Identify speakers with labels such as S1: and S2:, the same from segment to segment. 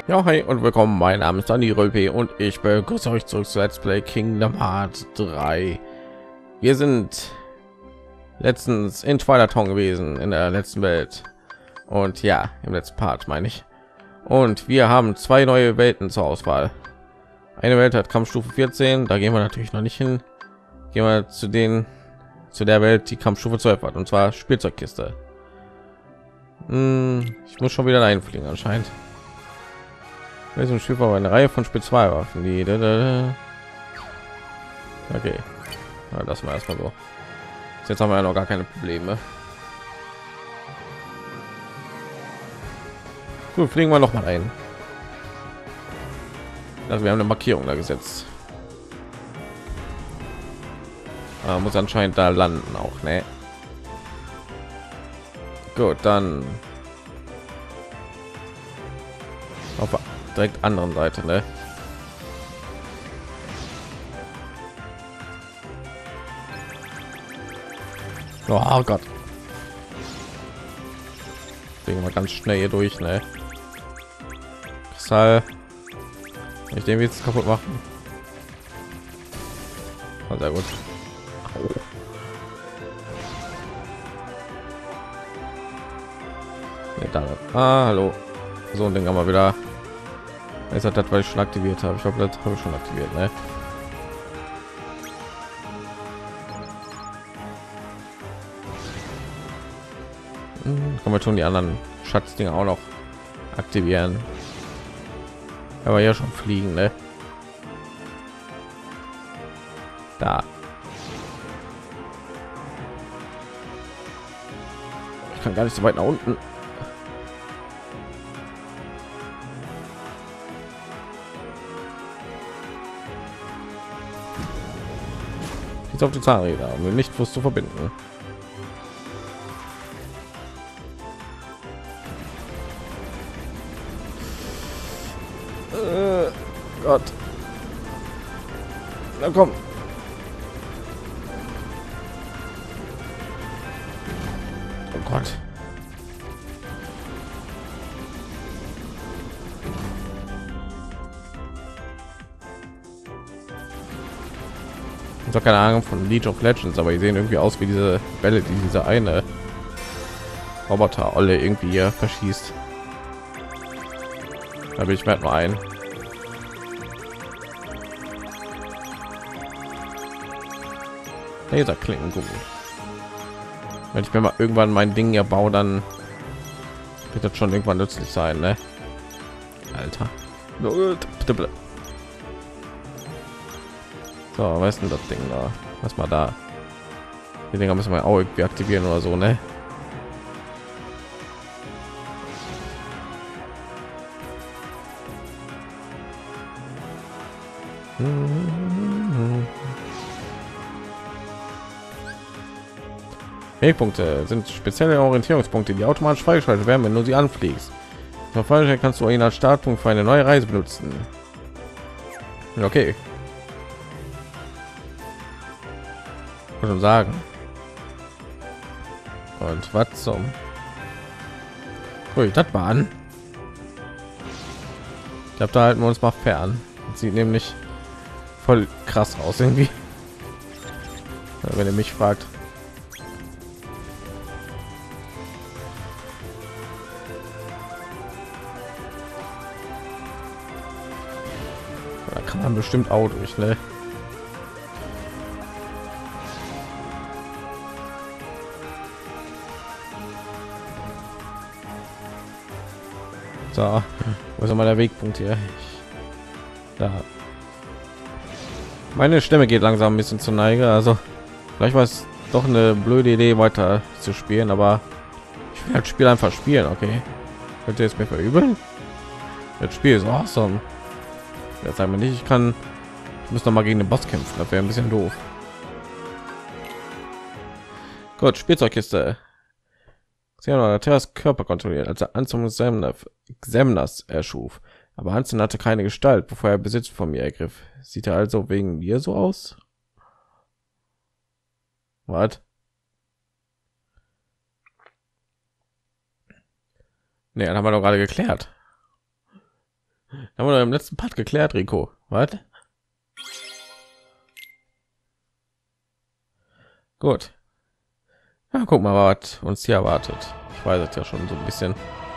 S1: Ja, hi und willkommen. Mein Name ist Dani Rölpe und ich begrüße euch zurück zu Let's Play Kingdom Hearts 3. Wir sind letztens in Twilight Town gewesen, in der letzten Welt. Und ja, im letzten Part meine ich. Und wir haben zwei neue Welten zur Auswahl. Eine Welt hat Kampfstufe 14, da gehen wir natürlich noch nicht hin. Gehen wir zu der Welt, die Kampfstufe 12 hat, und zwar Spielzeugkiste. Ich muss schon wieder einfliegen anscheinend. In diesem Spiel war eine Reihe von Spezialwaffen, die okay, ja, das war erstmal so. Jetzt haben wir ja noch gar keine Probleme. Gut, fliegen wir noch mal ein. Also wir haben eine Markierung da gesetzt. Muss anscheinend da landen auch, ne? Gut, dann auf der direkt anderen Seite, ne? Oh Gott. Gehen wir ganz schnell hier durch, ne? Kristall. Ich den jetzt kaputt machen. Oh, sehr gut. Ja, da. Hallo. So ein Ding haben wir wieder. Es hat das, weil ich schon aktiviert habe. Ich glaube, das habe ich schon aktiviert, ne? Kann man schon die anderen Schatzdinger auch noch aktivieren. Aber ja schon fliegen, ne? Da. Ich kann gar nicht so weit nach unten. Jetzt auf die Zahnräder, um den Lichtfluss zu verbinden. Gott. Na komm. Oh Gott. Ich habe keine Ahnung von League of Legends, aber die sehen irgendwie aus wie diese Bälle, die diese eine Roboter alle irgendwie hier verschießt. Da bin ich mir nur ein. Laser klingen gut. Wenn ich mir mal irgendwann mein Ding ja baue, dann wird das schon irgendwann nützlich sein, ne? Alter. So, was ist denn das Ding da? Was mal da? Die Dinger müssen wir auch irgendwie aktivieren oder so, ne? Wegpunkte sind spezielle Orientierungspunkte, die automatisch freigeschaltet werden, wenn du sie anfliegst. Zur Fallstelle kannst du ihn als Startpunkt für eine neue Reise benutzen. Okay. Muss schon sagen. Und was zum? Ui, das war an. Ich glaube, da halten wir uns mal fern. Das sieht nämlich voll krass aus irgendwie. Wenn ihr mich fragt. Da kann man bestimmt auch durch, ne? So, wo ist mal der Wegpunkt hier? Da. Meine Stimme geht langsam ein bisschen zur Neige, also vielleicht war es doch eine blöde Idee, weiter zu spielen, aber ich will das Spiel einfach spielen, okay? Könnt ihr es mir verübeln? Das Spiel ist awesome. Jetzt sagen wir nicht, ich muss noch mal gegen den Boss kämpfen, das wäre ein bisschen doof. Gut, Spielzeugkiste. Sie haben Terras Körper kontrolliert, als er Anzug Xemnas erschuf. Aber Hansen hatte keine Gestalt, bevor er Besitz von mir ergriff. Sieht er also wegen mir so aus? Was? Nee, dann haben wir doch gerade geklärt. Haben wir im letzten Part geklärt, Rico. Was? Gut. Ja, guck mal, was uns hier erwartet. Ich weiß es ja schon so ein bisschen.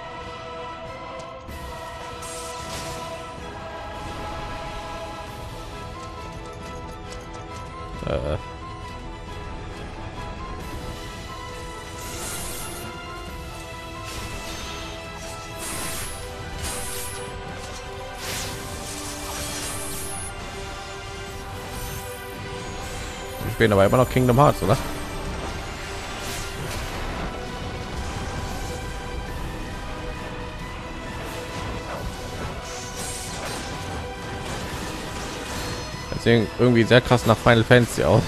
S1: Ich bin aber immer noch Kingdom Hearts, oder? Das sieht irgendwie sehr krass nach Final Fantasy aus.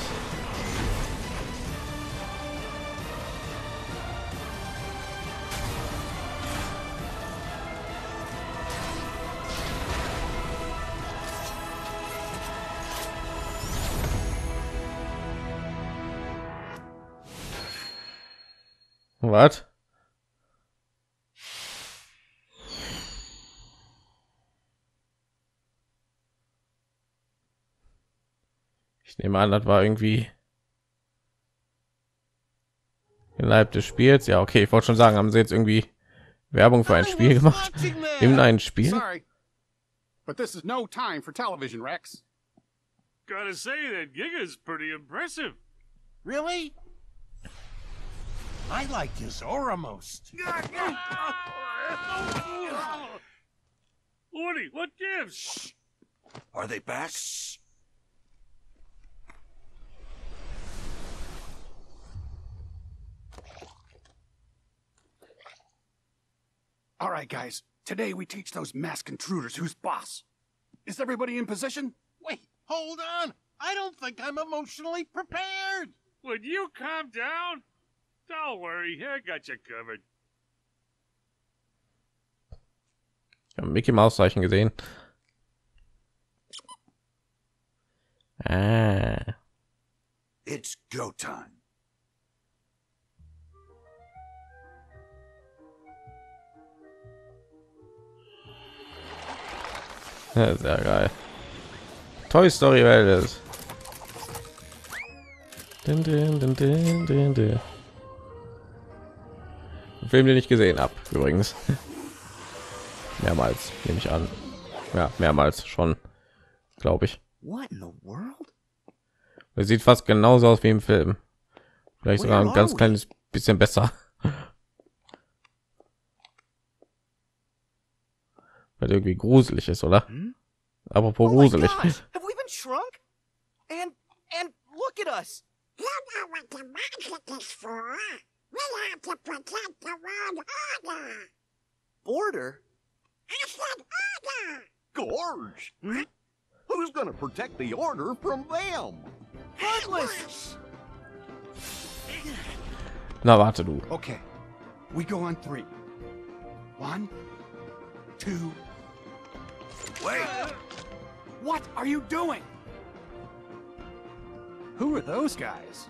S1: Was? Ich nehme an, das war irgendwie innerhalb des Spiels. Ja, okay, ich wollte schon sagen, haben sie jetzt irgendwie Werbung für ein Spiel gemacht? In ein Spiel?
S2: Sorry, but this is no time for television, Rex.
S3: Gotta say that Giga's pretty impressive.
S4: Really? I like his aura most.
S3: Woody, what gives?
S4: Are they back?
S2: All right, guys. Today we teach those masked intruders who's boss. Is everybody in position?
S4: Wait, hold on. I don't think I'm emotionally prepared.
S3: Would you calm down? Don't worry, I got you covered.
S1: Ich habe Mickey Maus Zeichen gesehen. Ah.
S4: It's go time.
S1: Ja, sehr geil. Toy Story Welt ist. Ein Film, den ich gesehen habe, übrigens. Mehrmals, nehme ich an. Ja, mehrmals schon, glaube ich.
S5: What in the world?
S1: Er sieht fast genauso aus wie im Film. Vielleicht sogar ein ganz kleines bisschen besser. Weil irgendwie gruselig ist, oder? Apropos gruselig.
S5: Have we been shrunk? And look at us.
S6: You know what the magic is for? We have to protect the world order.
S5: Border?
S6: I said order.
S4: Gorge. Who's gonna protect the order from them?
S5: Heartless!
S1: Na warte du.
S2: Okay. We go on 3. 1, 2.
S4: Wait.
S2: What are you doing? Who are those guys?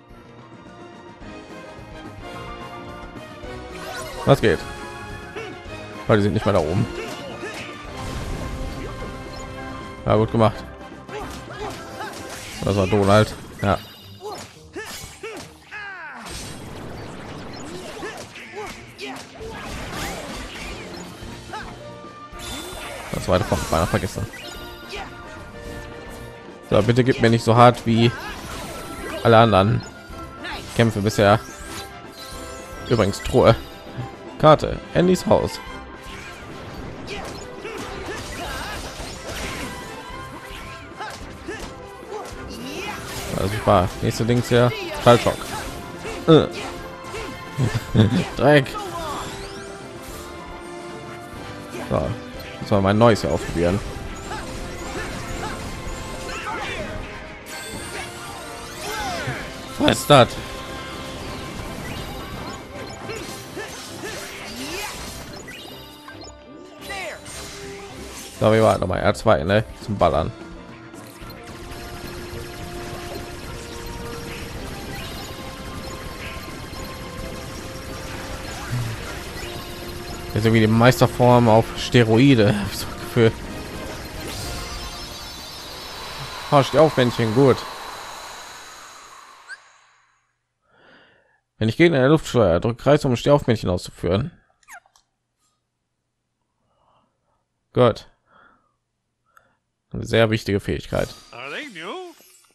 S1: Was geht? Weil die sind nicht mehr da oben. Ja, gut gemacht. Das war Donald. Ja. Das zweite von meiner vergessen. So, bitte gib mir nicht so hart wie alle anderen Kämpfe bisher. Übrigens Truhe. Karte. Andys Haus. Also ich war nächste Dings hier. Fallschock. Dreck. So, das war mein neues hier ausprobieren. Was ist das? So, wir warten noch mal R2, ne, zum Ballern. Jetzt irgendwie die Meisterform auf Steroide, hab ich so das Gefühl. Oh, steh auf, Männchen, gut. Wenn ich Gegner in der Luft steuere, drück Kreis, um Steh auf Männchen auszuführen. Gut. Eine sehr wichtige Fähigkeit.
S3: Are they new?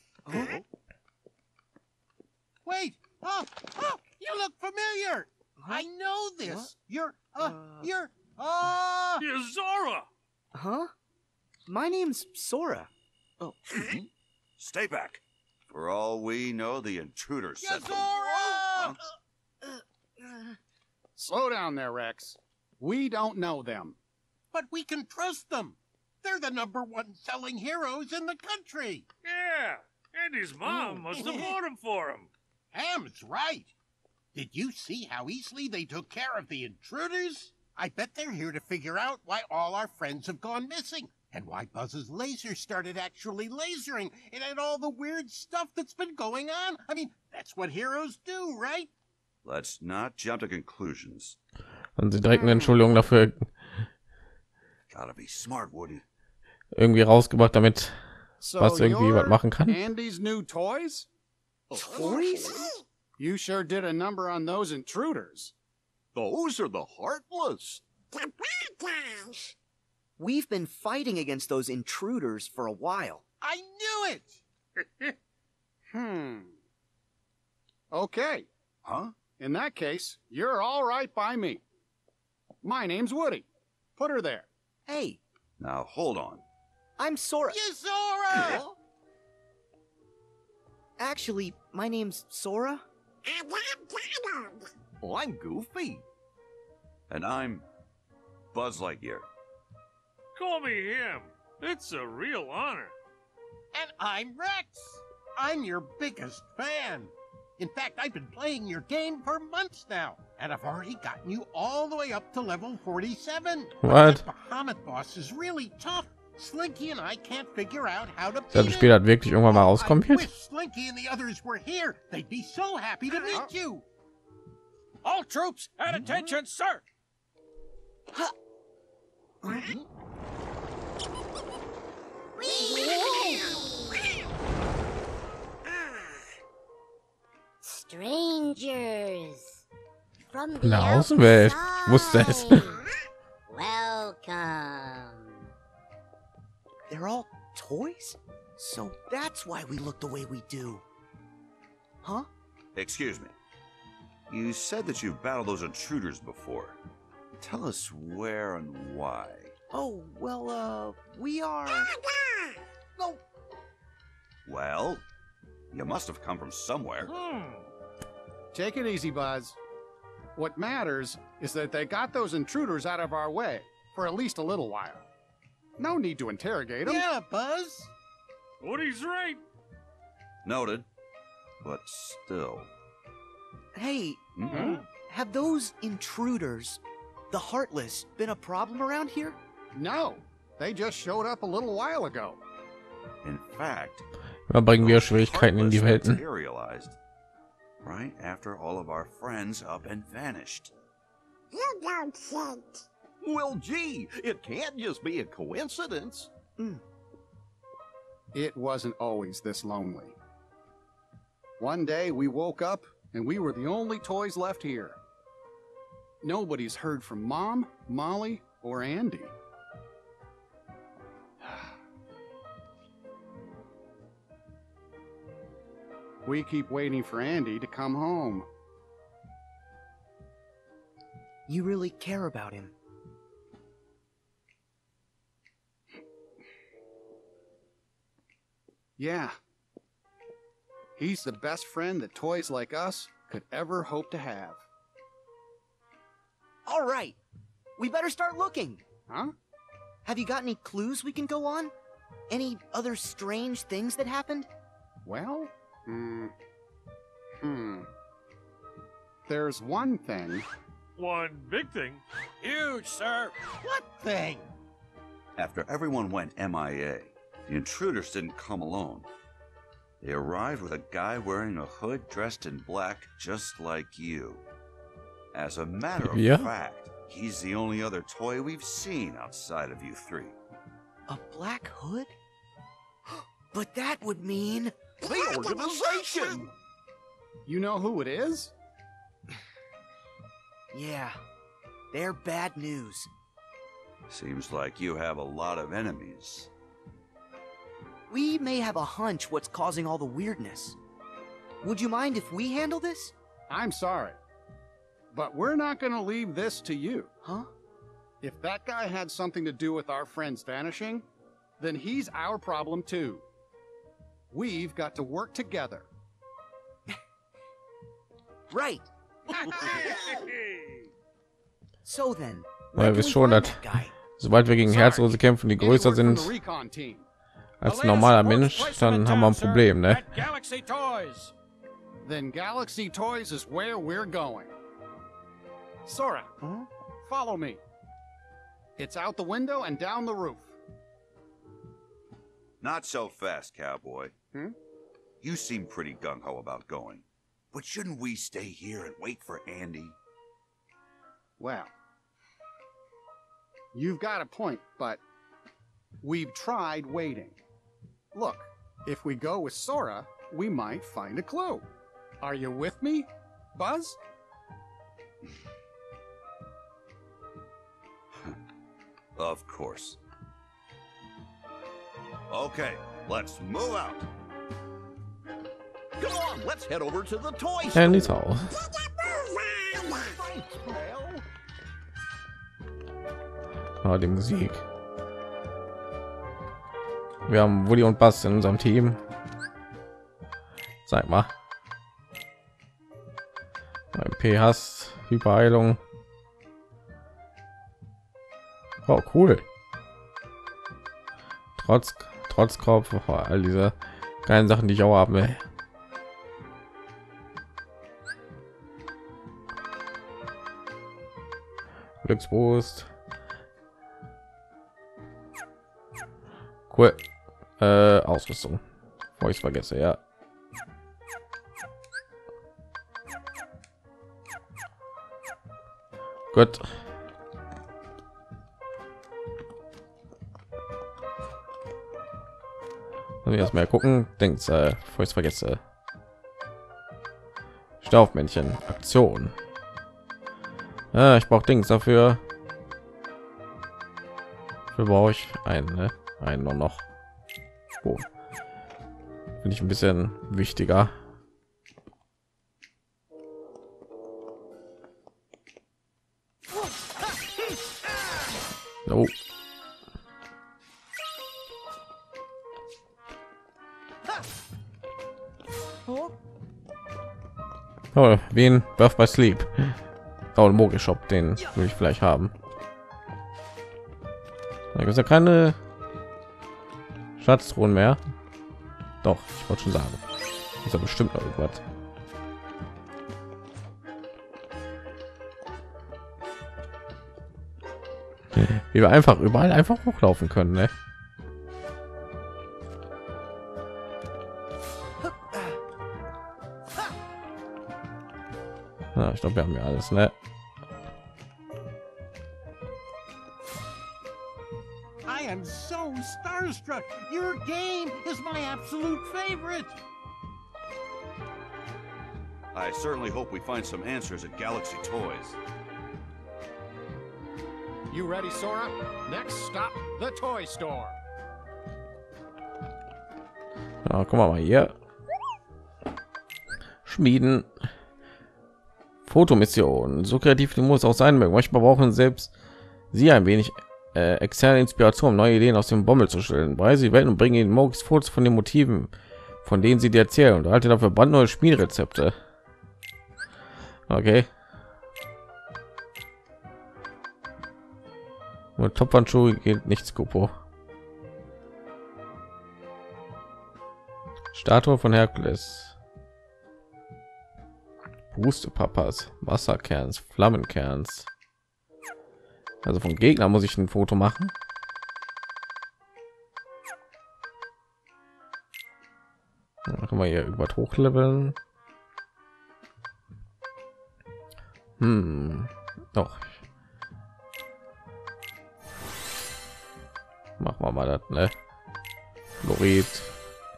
S7: Wait! Oh, you look familiar. I know this. You're
S3: You're Zora.
S5: Huh? My name's Sora. Oh.
S4: Stay back. For all we know, the intruder sent them.
S7: Zora!
S2: Slow down there, Rex. We don't know them.
S7: But we can trust them. They're the #1 selling heroes in the country.
S3: Yeah, and his mom must have bought him for him.
S7: Ham's right. Did you see how easily they took care of the intruders? I bet they're here to figure out why all our friends have gone missing, and why Buzz's laser started actually lasering, and all the weird stuff that's been going on. I mean, that's what heroes do, right?
S4: Let's not jump to conclusions.
S1: Und sie direkt eine Entschuldigung dafür
S4: Gotta be smart, Woody.
S1: irgendwie rausgebracht, damit
S2: So
S1: was irgendwie was machen kann.
S2: Andy's new toys?
S5: Toys?
S2: You sure did a number on those intruders.
S4: Those are the Heartless.
S6: The bad guys.
S5: We've been fighting against those intruders for a while.
S7: I knew it!
S2: Okay.
S4: Huh?
S2: In that case, you're all right by me. My name's Woody. Put her there.
S5: Hey,
S4: Now, hold on.
S5: I'm Sora.
S7: You Zora!
S5: Actually, my name's Sora.
S6: And I'm Donald.
S4: Well, I'm Goofy. And I'm Buzz Lightyear.
S3: Call me him. It's a real honor.
S7: And I'm Rex. I'm your biggest fan. In fact, I've been playing your game for months now, and I've already gotten you all the way up to level 47. But
S1: What?
S7: that Bahamut boss is really tough. Slinky and I can't figure out how to
S1: Das
S7: beat
S1: Spiel
S7: him.
S1: hat wirklich irgendwann mal rauskommen
S7: I
S1: wird.
S7: wish Slinky and the others were here. They'd be so happy to meet you. All troops at attention, sir.
S6: Strangers from the
S1: Na, Außenwelt. Ich wusste es.
S6: outside. Welcome.
S5: They're all toys? So that's why we look the way we do. Huh?
S4: Excuse me. You said that you've battled those intruders before. Tell us where and why.
S5: Oh, well, we are... Oh,
S4: Well, you must have come from somewhere.
S2: Take it easy, Buzz. What matters is that they got those intruders out of our way for at least a little while. No need to interrogate them.
S7: Yeah, Buzz.
S3: Woody's right.
S4: Noted. But still.
S5: hey,
S4: Mhm.
S5: have those intruders, the Heartless, been a problem around here?
S2: No, they just showed up a little while ago.
S4: In fact,
S1: Immer bringen wir
S4: those
S1: Schwierigkeiten in die
S4: Heartless
S1: Welten.
S4: materialized right after all of our friends up and vanished.
S6: You don't think.
S4: Well, gee, it can't just be a coincidence.
S2: It wasn't always this lonely. One day we woke up and we were the only toys left here. Nobody's heard from Mom, Molly, or Andy. We keep waiting for Andy to come home.
S5: You really care about him.
S2: Yeah. He's the best friend that toys like us could ever hope to have.
S5: All right, we better start looking.
S2: Huh?
S5: Have you got any clues we can go on? Any other strange things that happened?
S2: Well, There's one thing.
S3: One big thing.
S7: Huge, sir. What thing?
S4: After everyone went MIA, the intruders didn't come alone. They arrived with a guy wearing a hood dressed in black, just like you. As a matter of
S1: Yeah.
S4: fact, he's the only other toy we've seen outside of you three.
S5: A black hood? But that would mean
S6: The organization!
S2: You know who it is?
S5: yeah, they're bad news.
S4: Seems like you have a lot of enemies.
S5: We may have a hunch what's causing all the weirdness. Would you mind if we handle this?
S2: I'm sorry, but we're not going to leave this to you.
S5: Huh?
S2: If that guy had something to do with our friends vanishing, then he's our problem too. We've got to work together.
S5: Right. So then,
S1: Weil
S5: where
S1: wir
S5: can we
S1: schon,
S5: find
S1: dass
S5: that guy?
S1: sobald wir gegen Herzlose kämpfen, die größer
S2: Any word
S1: sind
S2: from the recon team?
S1: als ein normaler Mensch, dann haben wir ein Problem, ne?
S3: Galaxy Toys.
S2: Then Galaxy Toys is where we're going. Sora, follow me. It's out the window and down the roof.
S4: Not so fast, cowboy.
S2: Hmm?
S4: You seem pretty gung-ho about going. But shouldn't we stay here and wait for Andy?
S2: Well, you've got a point, but we've tried waiting. Look, if we go with Sora, we might find a clue. Are you with me, Buzz?
S4: Of course. Okay, let's move out.
S6: Come on, let's head over to the toy
S1: Andy's Haus.
S6: Thanks, pal.
S1: Ah, die Musik. Wir haben Woody und Buzz in unserem Team. Zeig mal. MP Hass, Hyperheilung. Oh, cool. Trotzkopf, oh, all diese geilen Sachen, die ich auch haben will. Glücksboost. Cool. Ausrüstung. Bevor ich es vergesse, ja. Gut. Erstmal gucken, denkt, bevor ich es vergesse. Staufmännchen, Aktion. Ich brauche Dings dafür. Dafür brauche ich einen, ne? Einen nur noch. Oh. Finde ich ein bisschen wichtiger. Oh. Oh, wen Birth by Sleep. Oh, Mogi Shop, den will ich vielleicht haben. Da gibt es ja keine Schatztruhen mehr. Doch, ich wollte schon sagen. Ist ja bestimmt noch irgendwas. Wie wir einfach überall einfach hochlaufen können, ne? Ja, ich glaube, wir haben ja alles, ne?
S7: I am so starstruck. Your game is my absolute favorite.
S4: I certainly hope we find some answers at Galaxy Toys.
S2: You ready, Sora? Next stop, the toy store.
S1: Ja, guck mal hier. Schmieden. Fotomission. So kreativ muss auch sein mögen. Manchmal brauchen selbst sie ein wenig externe Inspiration, um neue Ideen aus dem Bommel zu stellen. Weil sie Welt und bringen ihnen Mogis Fotos von den Motiven, von denen sie dir erzählen, und halte dafür brandneue Spielrezepte. Okay. Mit Tophandschuhe geht nichts, Kupo. Statue von Herkules. Papas, Wasserkerns, Flammenkerns. Also von Gegner muss ich ein Foto machen. Dann können wir hier über hochleveln. Doch. Machen wir mal das, ne? Fluorid,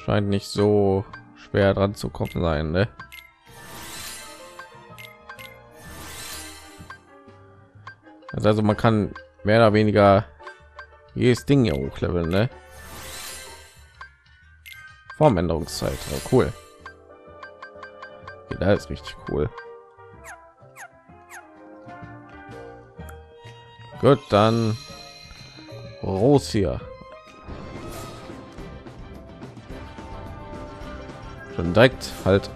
S1: Scheint nicht so schwer dran zu kommen sein, ne? Also man kann mehr oder weniger jedes Ding hier hochleveln, ne? Formänderungszeit, oh, cool. Okay, das ist richtig cool. Gut, dann raus hier. Schon direkt halt.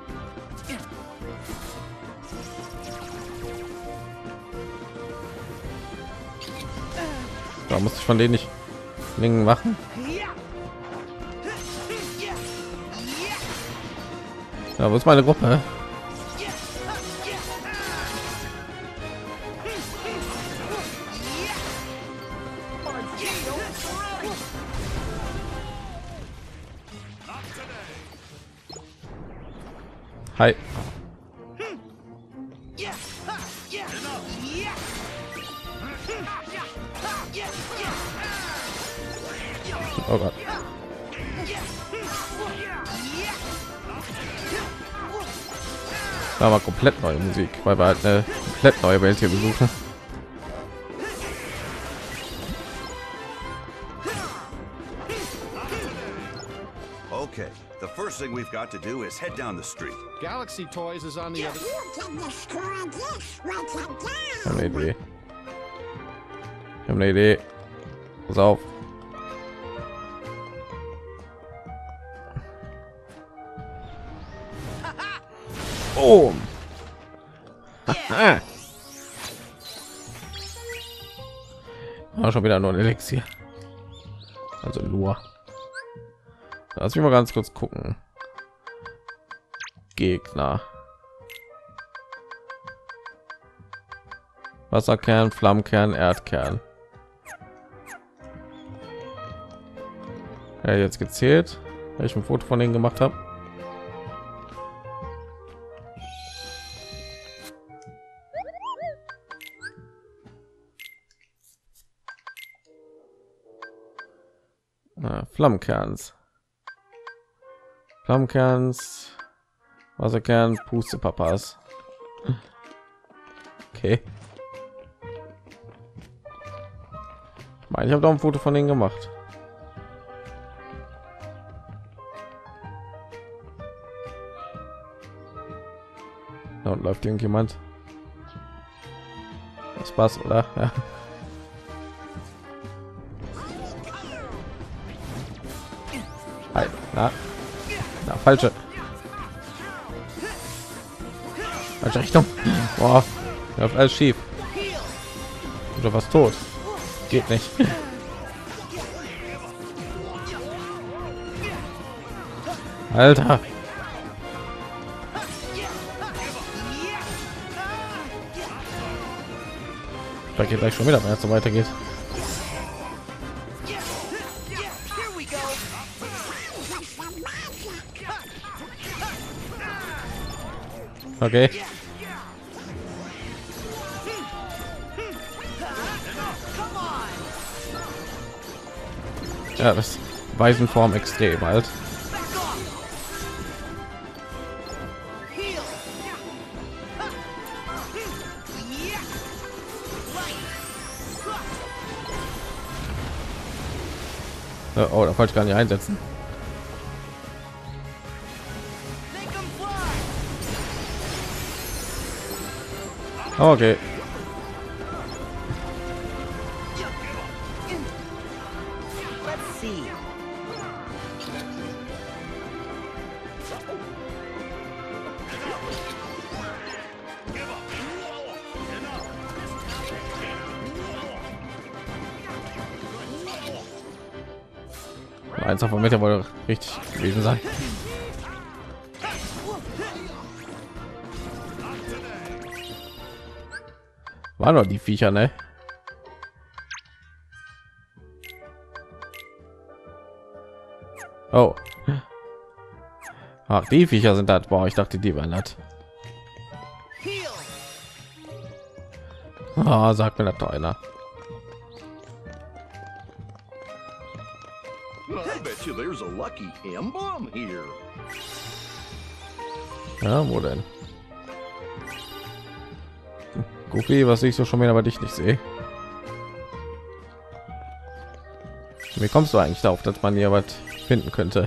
S1: Da muss ich von denen nicht Dingen machen. Ja, wo ist meine Gruppe? Hi. Oh Gott. Da war komplett neue Musik, weil wir halt eine komplett neue Welt hier besuchen.
S4: Okay, the first thing we've got to do is head down the street.
S2: Galaxy Toys is on the other.
S6: You can destroy this right
S1: Ich habe
S6: down.
S1: eine Idee. Ich habe eine Idee. Pass auf. Oh. Schon wieder nur ein Elixier. Also nur. Lass mich mal ganz kurz gucken. Gegner. Wasserkern, Flammenkern, Erdkern. Ja, jetzt gezählt, weil ich ein Foto von denen gemacht habe. Flammenkerns. Flammenkerns, Wasserkern, Pustepapas. Okay. Ich habe doch ein Foto von denen gemacht. Da unten läuft irgendjemand. Das passt, oder? Ja. Halt, na, falsche Richtung. Boah, läuft alles schief. Oder was tot? Geht nicht. Alter. Da geht gleich schon wieder, wenn es so weitergeht. Okay. Ja, das Weisenform extrem halt. Oh, da wollte ich gar nicht einsetzen. Okay.
S5: Let's see.
S1: Eins von Meter wohl richtig gewesen sein. War noch die Viecher, ne? Oh. Ach, die Viecher sind das. Boah, ich dachte, die wären das. Ah, sagt mir das doch einer.
S8: I bet you there's a lucky emblem here.
S1: Ja, wo denn? Goofy, was ich so schon wieder, aber dich nicht sehe. Wie kommst du eigentlich darauf, dass man hier was finden könnte?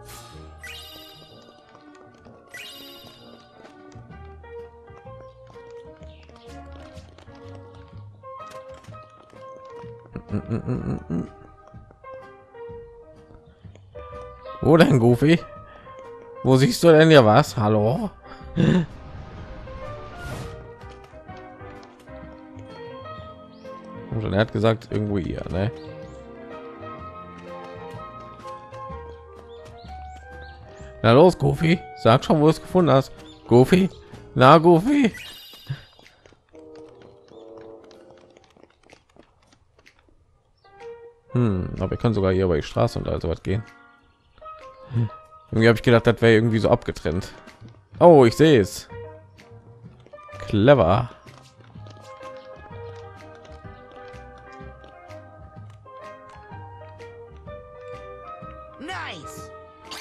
S1: Wo denn, Goofy? Wo siehst du denn ja was? Hallo? Und er hat gesagt, irgendwo hier, ne? Na los, Goofy, sag schon, wo du es gefunden hast. Goofy, na Goofy. Aber wir können sogar hier über die Straße und also was gehen. Irgendwie habe ich gedacht, das wäre irgendwie so abgetrennt. Oh, ich sehe es. Clever.
S5: Nice.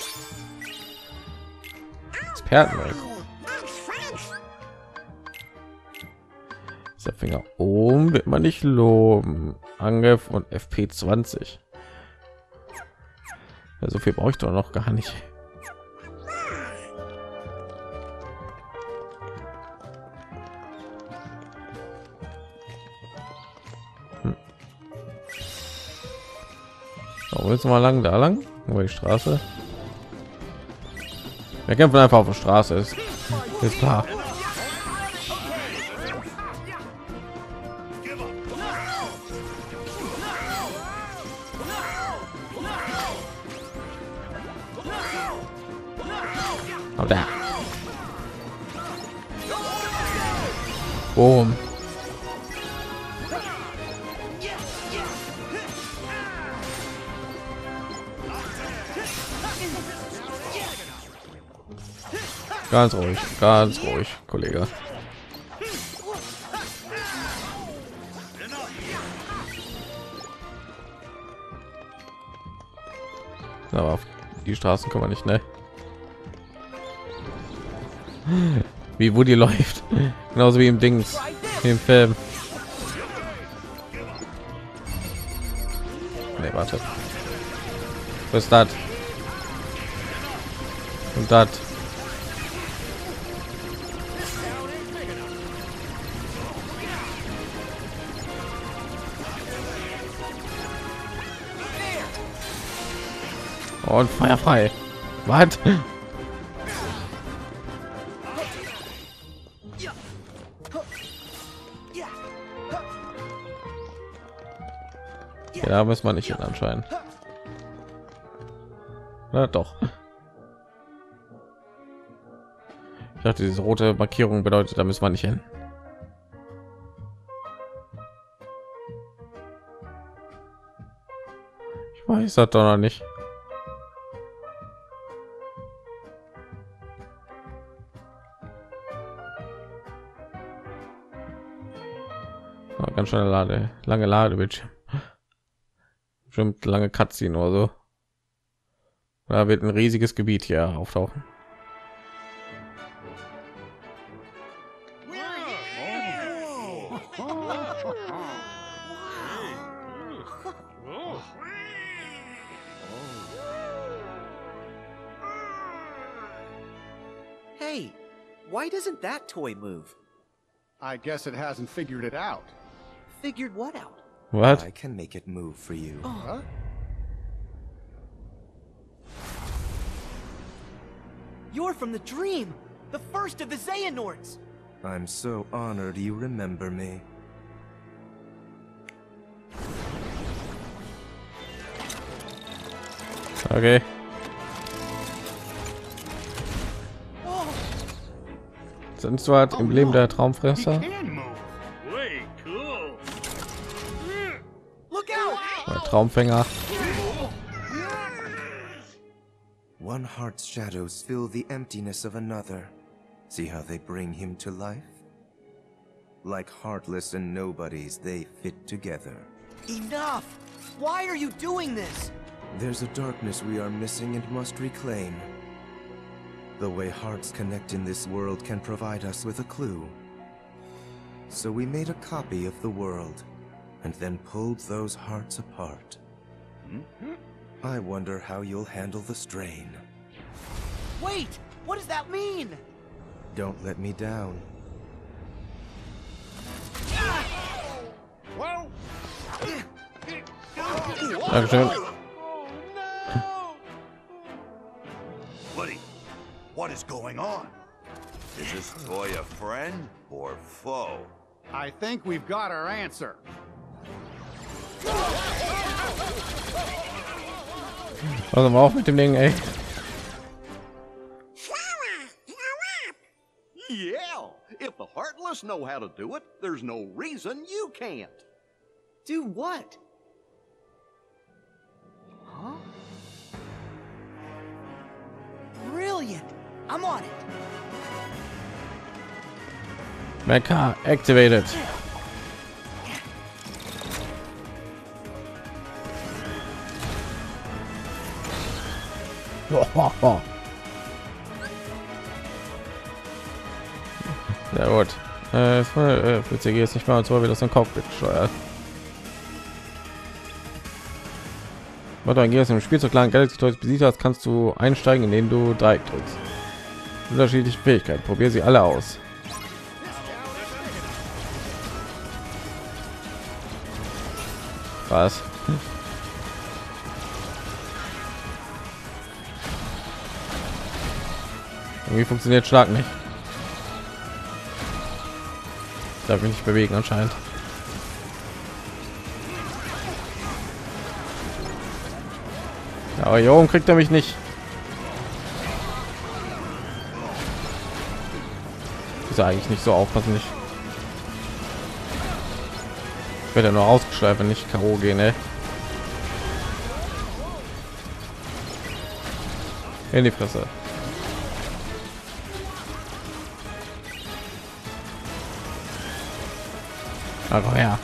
S1: Experten.
S6: That's French.
S1: Der Finger oben wird man nicht loben. Angriff und FP 20. Ja, so viel brauche ich doch noch gar nicht. So, jetzt mal lang, da lang, über die Straße. Wir kämpfen einfach auf der Straße, ist klar. Da. Boom. Ganz ruhig, Kollege. Aber auf die Straßen kann man nicht, ne? Wie Woody läuft, genauso wie im Dings, im Film. Ne, warte. Was ist das? Und das. Und Feuer frei. Was? Ja, muss man nicht hin anscheinend. Na doch. Ich dachte, diese rote Markierung bedeutet, da müssen wir nicht hin. Ich weiß das doch noch nicht. Oh, ganz schön lange Ladebildschirm. Bestimmt lange Cutscene oder so. Da wird ein riesiges Gebiet hier auftauchen.
S5: Hey, why doesn't that toy move?
S2: I guess it hasn't figured it out.
S5: Figured what out?
S1: What?
S9: I can make it move for you.
S2: Huh?
S5: You're from the dream, the first of the Xehanorts.
S9: I'm so honored you remember me.
S1: Okay. Sind du halt im Leben der Traumfresser?
S3: Way cool.
S5: Look out!
S1: Oder Traumfänger?
S9: One heart's shadows fill the emptiness of another. See how they bring him to life? Like heartless and nobodies, they fit together.
S5: Enough! Why are you doing this?
S9: There's a darkness we are missing and must reclaim. The way hearts connect in this world can provide us with a clue. So we made a copy of the world, and then pulled those hearts apart. I wonder how you'll handle the strain.
S5: Wait! What does that mean?
S9: Don't let me down.
S7: Whoa!
S1: Dankeschön.
S4: Buddy, what is going on? Is this toy a friend or foe?
S2: I think we've got our answer.
S1: Also mal auf mit dem Ding, ey.
S8: Yeah, if the Heartless know how to do it, there's no reason you can't.
S5: Do what? Huh? Brilliant! I'm on it!
S1: Mecha activated. Sehr gut. PCG ist nicht mal so, wie das im Cockpit steuert. Wenn du ein Gears im Spiel zu kleinen Galaxy Toys besiegt hast, kannst du einsteigen, indem du Dreieck drückst. Unterschiedliche Fähigkeiten. Probier sie alle aus. Was? Irgendwie funktioniert Schlag nicht. Darf ich nicht bewegen anscheinend. Ja, aber hier oben kriegt er mich nicht. Ist eigentlich nicht so aufpassen nicht. Ich werde ja nur ausgeschleift, wenn ich K.O. gehe, ne? In die Fresse. Aber ja.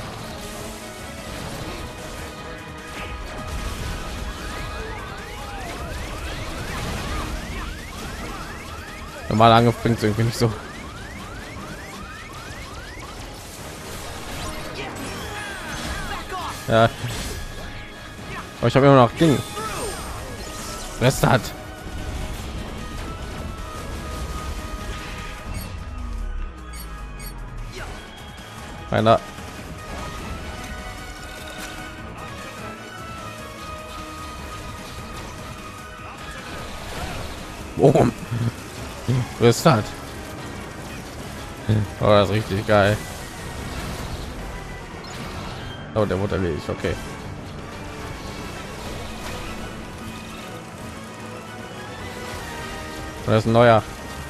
S1: Normal Angriff bringt irgendwie nicht so. Ja. Aber ich habe immer noch Ding. Rest hat. Einer. Boom. Rest hat. Oh, das ist richtig geil. Oh, der wurde erledigt, okay. Das ist ein neuer.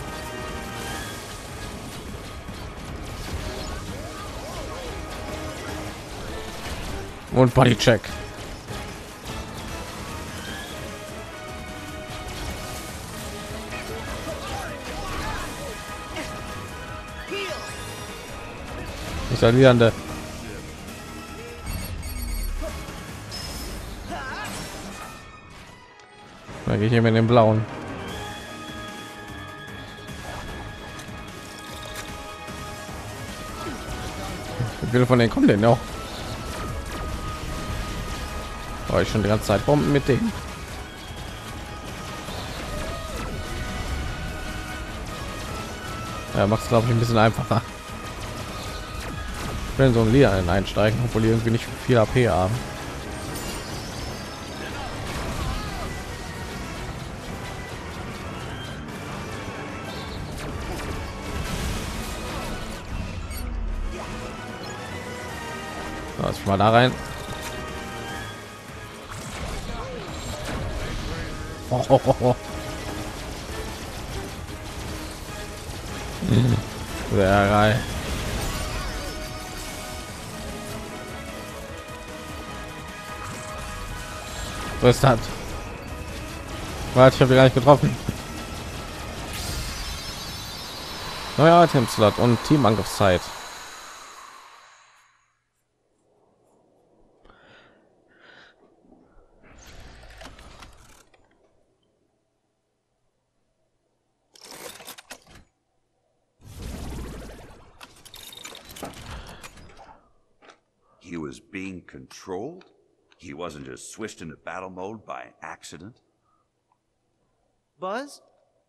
S1: Und Bodycheck. Ist der Liande. Da gehe ich hier mit dem blauen. Wie viele von denen kommen denn noch? Ich schon die ganze Zeit Bomben mit denen. Ja, macht es glaube ich ein bisschen einfacher. Ich will so ein Lia einsteigen, obwohl die irgendwie nicht viel AP haben. So, jetzt mal da rein. Sehr geil. Was hat? Warte, ich habe gar nicht getroffen. Neuer Item-Slot und Teamangriffszeit.
S4: was being controlled? He wasn't just switched into battle mode by accident?
S5: Buzz?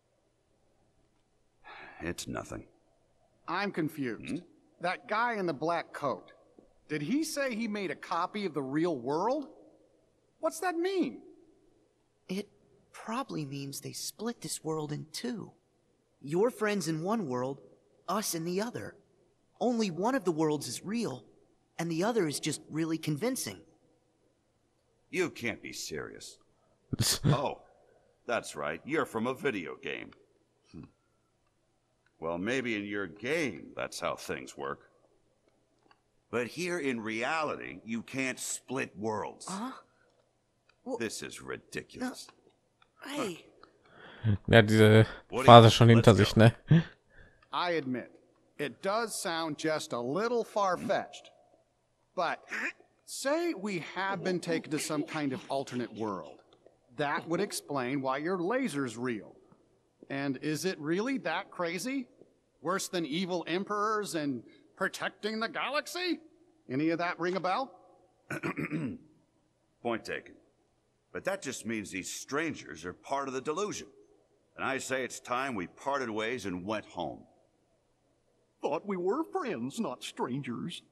S4: It's nothing.
S2: I'm confused. That guy in the black coat, did he say he made a copy of the real world? What's that mean?
S5: It probably means they split this world in two. Your friends in one world, us in the other. Only one of the worlds is real, and the other is just really convincing.
S4: You can't be serious. Oh, that's right. You're from a video game. Well, maybe in your game, that's how things work. But here in reality, you can't split worlds.
S5: Well,
S4: This is ridiculous.
S5: hey.
S1: Ja, diese Phase schon hinter sich, ne?
S2: I admit, it does sound just a little far-fetched. But say we have been taken to some kind of alternate world. That would explain why your laser's real. And is it really that crazy? Worse than evil emperors and protecting the galaxy? Any of that ring a bell?
S4: Point taken. But that just means these strangers are part of the delusion. And I say it's time we parted ways and went home.
S8: Thought we were friends, not strangers.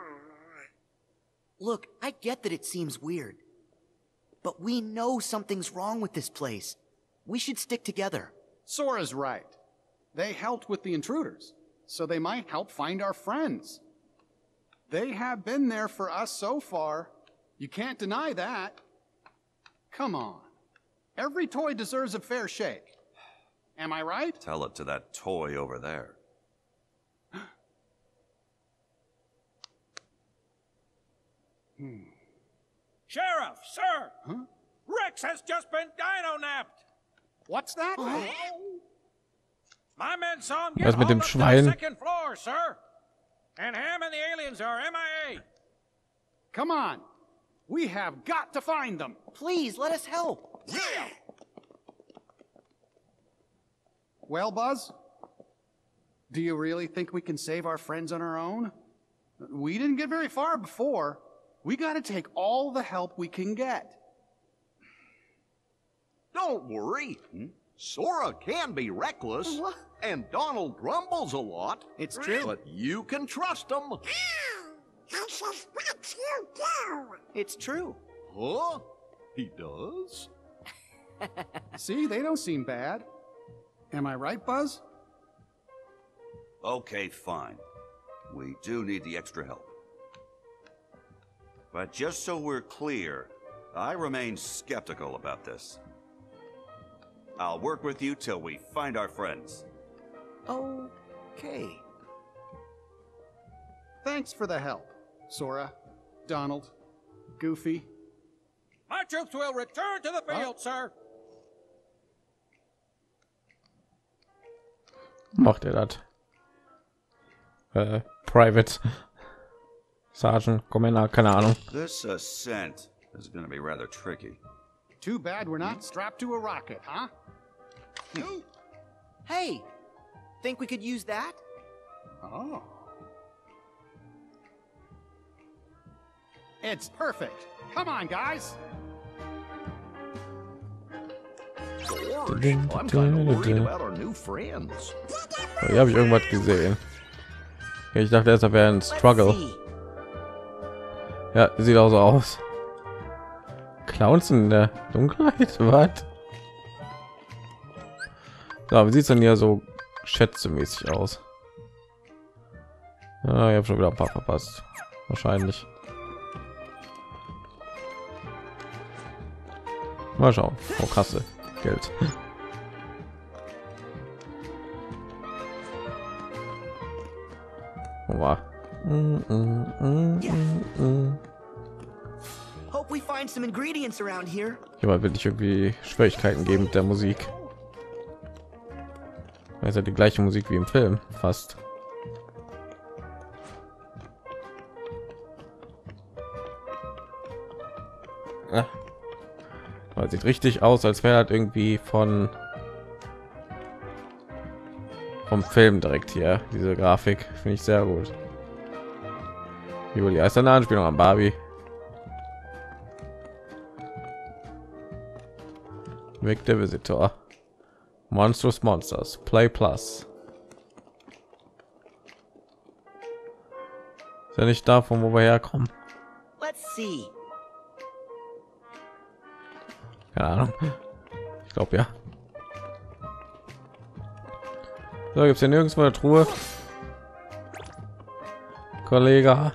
S5: Look, I get that it seems weird. But we know something's wrong with this place. We should stick together.
S2: Sora's right. They helped with the intruders, so they might help find our friends. They have been there for us so far. You can't deny that. Come on. Every toy deserves a fair shake. Am I right?
S4: Tell it to that toy over there.
S3: Sheriff, sir! Rex has just been dino-napped!
S2: What's that?
S3: My men saw him get
S1: Was mit dem
S3: hauled up to
S1: Schwein?
S3: the second floor, sir! And Ham and the aliens are MIA!
S2: Come on. We have got to find them.
S5: Please, let us help.
S2: Well, Buzz? Do you really think we can save our friends on our own? We didn't get very far before. We gotta take all the help we can get.
S8: Don't worry. Sora can be reckless, and Donald grumbles a lot.
S5: It's true.
S8: But you can trust him.
S6: This is what you do.
S5: It's true.
S8: Huh? He does?
S2: See, they don't seem bad. Am I right, Buzz?
S4: Okay, fine. We do need the extra help. But just so we're clear, I remain skeptical about this. I'll work with you till we find our friends.
S5: Okay.
S2: Thanks for the help, Sora, Donald, Goofy.
S3: My troops will return to the field, sir!
S1: Macht er das? Private Sergeant, Commander, keine Ahnung.
S4: This ascent is going to be rather tricky.
S2: Too bad we're not strapped to a rocket, huh?
S5: Hey, think we could use that?
S2: Oh. It's perfect. Come on, guys.
S8: George, I'm kind of worried about our new friends.
S1: Hier habe ich irgendwas gesehen. Ich dachte erst, da wäre ein Struggle. Ja, sieht auch so aus. Clowns in der Dunkelheit, was? Ja, wie sieht es denn hier so schätzemäßig aus? Ja, ich habe schon wieder ein paar verpasst. Wahrscheinlich. Mal schauen. Oh, Kasse. Geld. Wow.
S5: Hope we find some ingredients around here.
S1: Hier will ich irgendwie Schwierigkeiten geben mit der Musik. Das ist ja die gleiche Musik wie im Film, fast. Ah. Das sieht richtig aus, als wäre das irgendwie vom Film direkt hier. Diese Grafik finde ich sehr gut. Julia ist eine Anspielung an Barbie. Weg der Visitor. Monstrous Monsters. Play Plus. Ist ja nicht davon, wo wir herkommen.
S5: Let's see.
S1: Keine Ahnung. Ich glaube ja. So, gibt es hier nirgendwo eine Truhe? Kollege.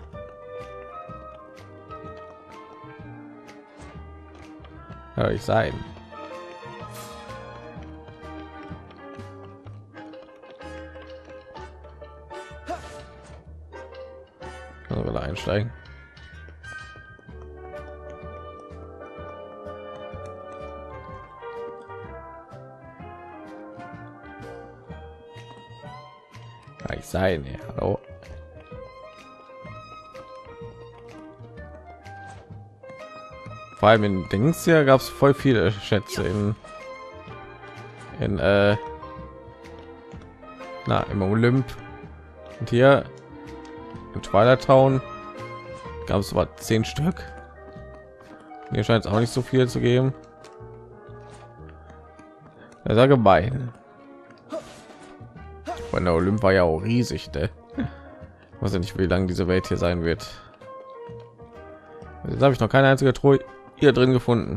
S1: Ja, ich sein. Also will er einsteigen. Kann ich sein, ja. Hallo. Vor allem in Dings hier gab es voll viele Schätze im Olymp, und hier in Twilight Town gab es aber 10 Stück. Hier scheint es auch nicht so viel zu geben. Das ist gemein. Von der Olymp war ja auch riesig, ne? Ich weiß ja nicht, wie lange diese Welt hier sein wird. Jetzt habe ich noch keine einzige Truhe hier drin gefunden.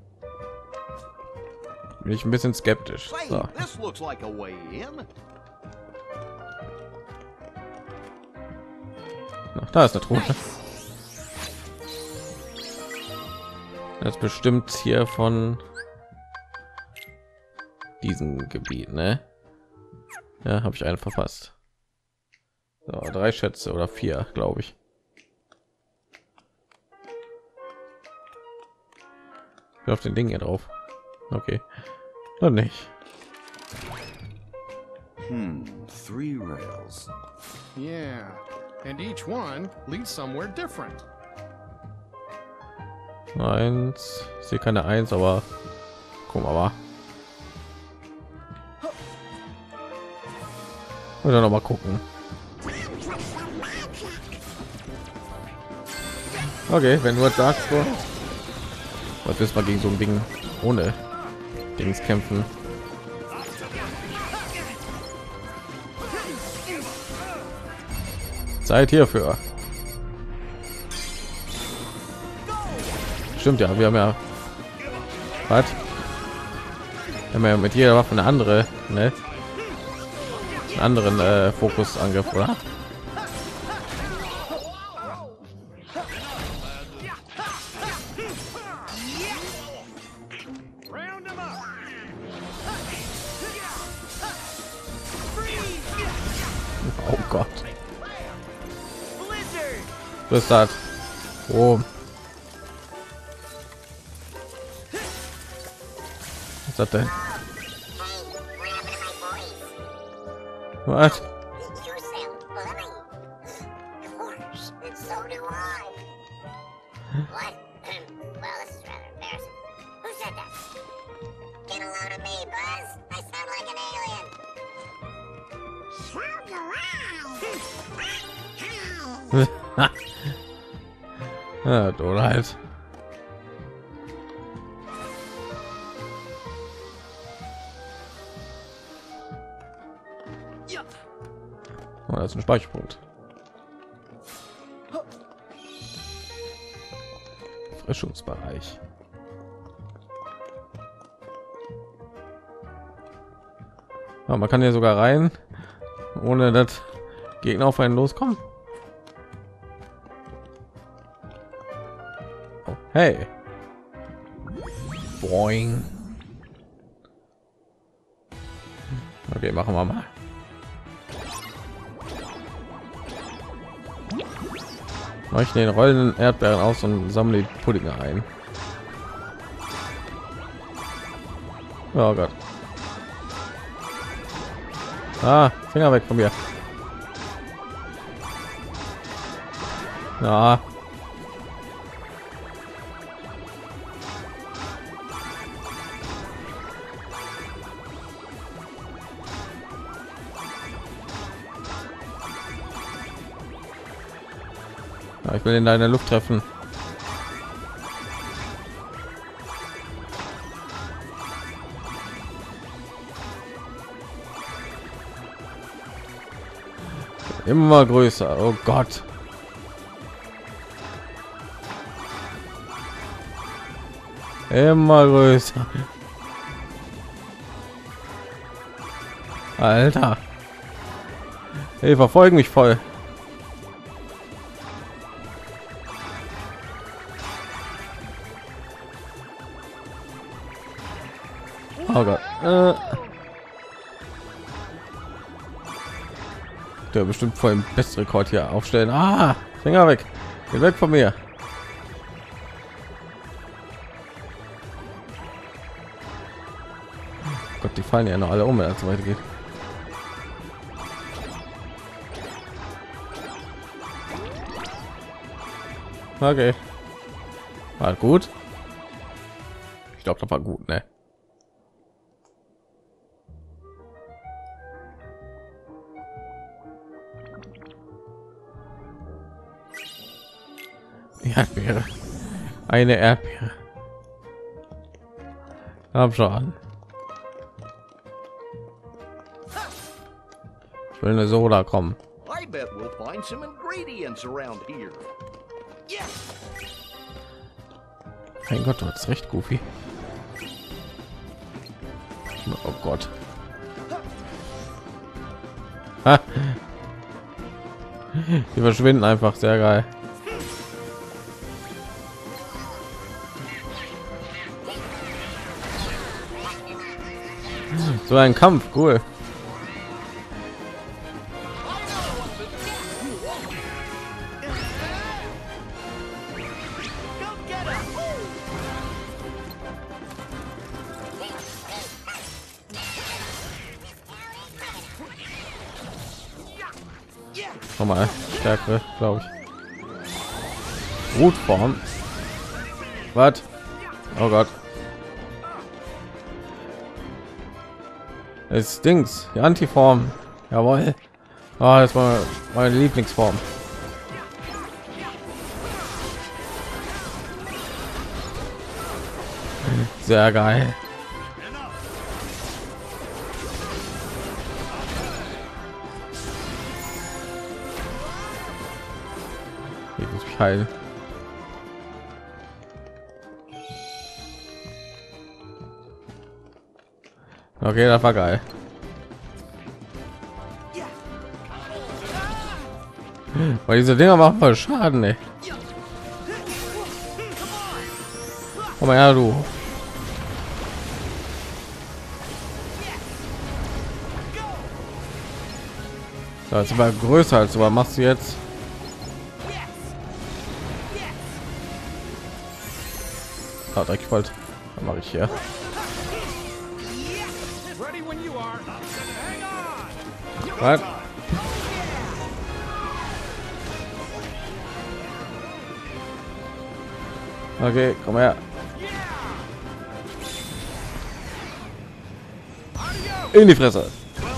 S1: Bin ich ein bisschen skeptisch. So. Ach, da ist eine Truhe. Das ist bestimmt hier von diesem Gebiet, ne? Ja, habe ich einen verpasst. So, 3 Schätze oder 4, glaube ich. Auf den Ding hier drauf. Okay, dann nicht.
S4: 3 rails.
S10: Yeah, and each one leads somewhere different.
S1: 1, ich sehe keine 1, aber guck mal. Oder noch mal gucken. Okay, wenn du was sagst, was ist mal gegen so ein Ding ohne Dings kämpfen? Zeit hierfür. Stimmt ja, wir haben ja was? Wir haben ja mit jeder Waffe eine andere, ne? Einen anderen Fokusangriff, oder? Oh Gott. Was ist das? Oh. Was ist das denn? Was? Ja, Donald. Oh, das ist ein Speicherpunkt. Frischungsbereich. Ja, man kann ja sogar rein, ohne dass Gegner auf einen loskommen. Oh, hey. Boing. Okay, machen wir mal. Mache ich den rollenden Erdbeeren aus und sammle die Puddinge ein. Oh Gott. Ah, Finger weg von mir. Ja. Ja, ich will in deine Luft treffen. Immer größer. Oh Gott. Immer größer. Alter. Hey, verfolgen mich voll. Oh Gott. Der bestimmt voll im Bestrekord hier aufstellen. Ah, Finger weg. Geh weg von mir. Gott, die fallen ja noch alle um, wenn es weitergeht. Okay. War gut. Ich glaube, das war gut, ne? Erdbeere. Eine Erdbeere. Hab schon. Ich will eine Soda kommen.
S8: I bet we'll find some ingredients around here.
S1: Mein Gott, du hast recht, Goofy. Oh Gott. Ha. Die verschwinden einfach, sehr geil. So ein Kampf, cool. Nochmal stärkere, glaube ich. Brutform. Was? Oh Gott. Es Dings, die Antiform. Jawohl. Ah, das war meine Lieblingsform. Sehr geil. Ich muss mich heilen. Okay, das war geil. Weil diese Dinger machen voll Schaden, ey. Komm mal her, du. Das ist aber größer als du, was machst du jetzt? Ah, direkt bald. Dann mache ich hier. Was? Okay, komm her. In die Fresse.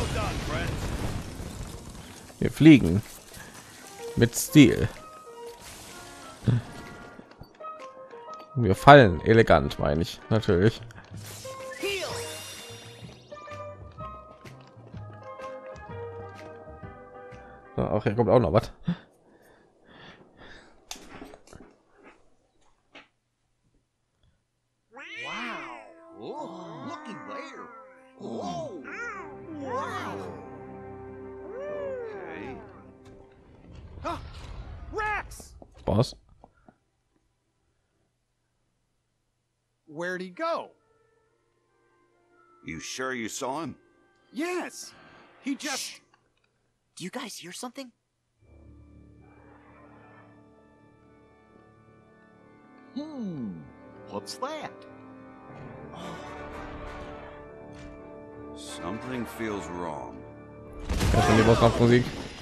S1: Wir fliegen mit Stil. Wir fallen elegant, meine ich natürlich. So, auch hier kommt auch noch was. Boss.
S2: Where'd he go?
S4: You sure you saw him?
S2: Yes. He just...
S5: Do you guys hear something?
S8: What's that?
S4: Something feels wrong.
S1: Die Bosskampfmusik.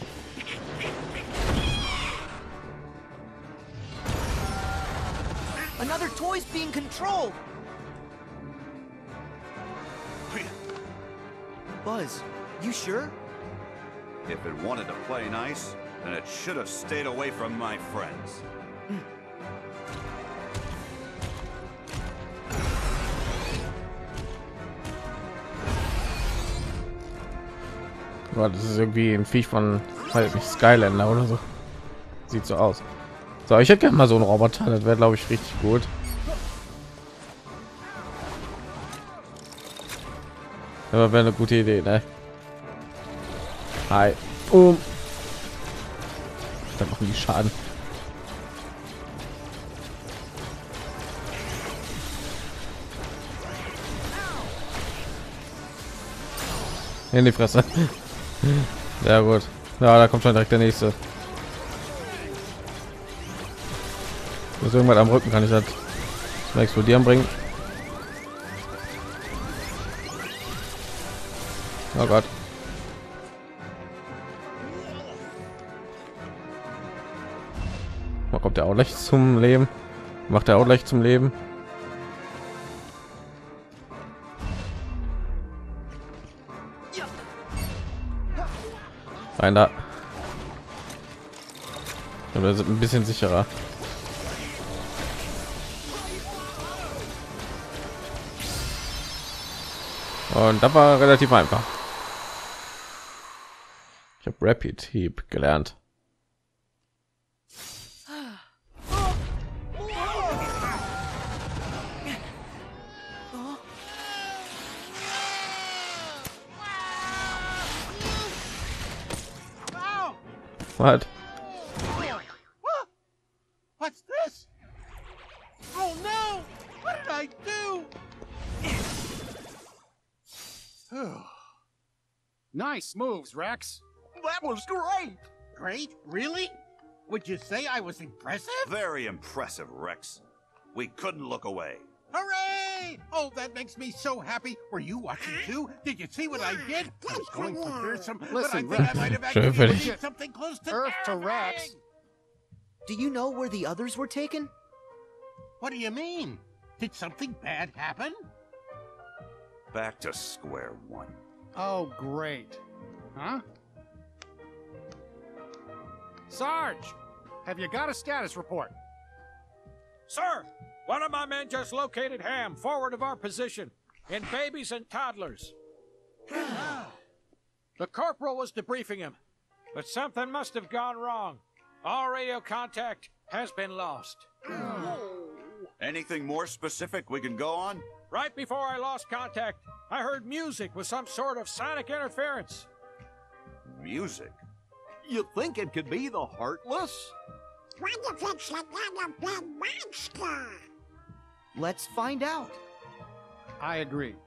S5: Another toy's being controlled. Buzz, you sure?
S4: If it wanted to play nice, then it should have stayed away from my friends.
S1: Das ist irgendwie ein Viech von, weiß nicht, Skylander oder so. Sieht so aus. So, ich hätte gerne mal so einen Roboter. Das wäre, glaube ich, richtig gut. Aber wäre eine gute Idee, ne? Hi. Dann machen die Schaden. In die Fresse. Sehr gut. Ja, da kommt schon direkt der nächste. Muss irgendwas am Rücken, kann ich das zum Explodieren bringen. Oh Gott. Man kommt ja auch gleich zum Leben. Macht er auch gleich zum Leben. Rein da. Ja, wir sind ein bisschen sicherer. Und das war relativ einfach. Ich habe Rapid Heap gelernt. What?
S7: What's this? Oh no! What did I do?
S2: Nice moves, Rex.
S8: That was great.
S7: Great? Really? Would you say I was impressive?
S4: Very impressive, Rex. We couldn't look away.
S7: Hooray! Oh, that makes me so happy. Were you watching too? Did you see what I did? I was going for fearsome, but I
S2: Listen,
S7: think I might have
S1: Sure,
S7: actually
S1: buddy.
S7: did something close to
S2: Earth to
S7: terrifying.
S2: Rex.
S5: Do you know where the others were taken?
S7: What do you mean? Did something bad happen?
S4: Back to square one.
S2: Oh, great. Huh? Sarge, have you got a status report?
S11: Sir, one of my men just located Ham forward of our position in babies and toddlers. The corporal was debriefing him, but something must have gone wrong. All radio contact has been lost.
S4: Anything more specific we can go on?
S11: Right before I lost contact, I heard music with some sort of sonic interference.
S4: Music?
S8: You think it could be the Heartless?
S6: What if it's another big monster?
S5: Let's find out.
S2: I agree.